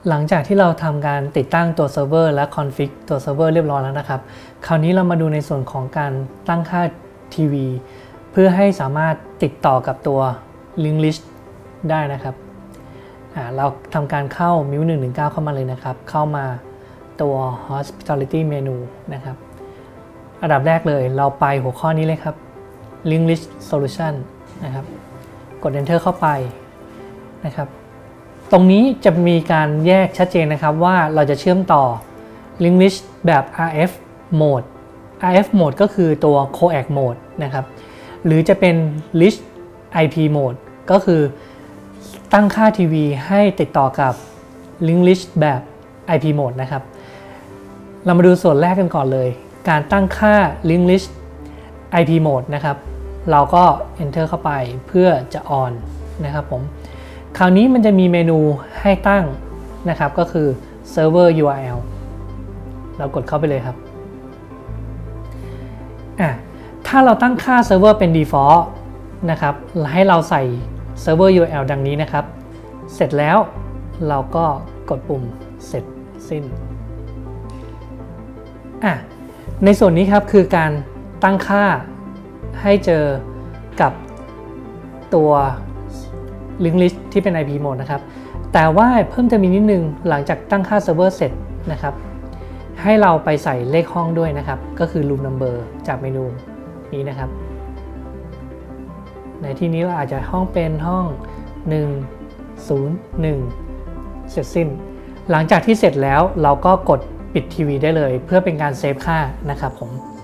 หลังจากที่เราทำการติดตั้งตัวเซิร์ฟเวอร์และคอนฟิกตัวเซิร์ฟเวอร์เรียบร้อยแล้วนะครับคราวนี้เรามาดูในส่วนของการตั้งค่าทีวีเพื่อให้สามารถติดต่อกับตัว Link List ได้นะครับเราทำการเข้า MIL 119เข้ามาเลยนะครับเข้ามาตัว Hospitality Menu นะครับอันดับแรกเลยเราไปหัวข้อนี้เลยครับ Link List Solution นะครับกด Enter เข้าไปนะครับตรงนี้จะมีการแยกชัดเจนนะครับว่าเราจะเชื่อมต่อ Link List แบบ RF Mode RF Mode ก็คือตัว Coax Mode นะครับหรือจะเป็น List IP Mode ก็คือตั้งค่าทีวีให้ติดต่อกับ Link List แบบ IP Mode นะครับเรามาดูส่วนแรกกันก่อนเลยการตั้งค่า Link List IP Mode นะครับเราก็ Enter เข้าไปเพื่อจะ On นะครับผมคราวนี้มันจะมีเมนูให้ตั้งนะครับก็คือ Server URL เรากดเข้าไปเลยครับถ้าเราตั้งค่า Server เป็น Default นะครับให้เราใส่ Server URL ดังนี้นะครับเสร็จแล้วเราก็กดปุ่มเสร็จสิ้นในส่วนนี้ครับคือการตั้งค่าให้เจอกับตัว Link List ที่เป็น IP Mode นะครับแต่ว่าเพิ่มเติมอีกนิดนึงหลังจากตั้งค่าเซิร์ฟเวอร์เสร็จนะครับให้เราไปใส่เลขห้องด้วยนะครับก็คือ Room Number จากเมนูนี้นะครับในที่นี้เราอาจจะห้องเป็นห้อง101เสร็จสิ้นหลังจากที่เสร็จแล้วเราก็กดปิดทีวีได้เลยเพื่อเป็นการเซฟค่านะครับผม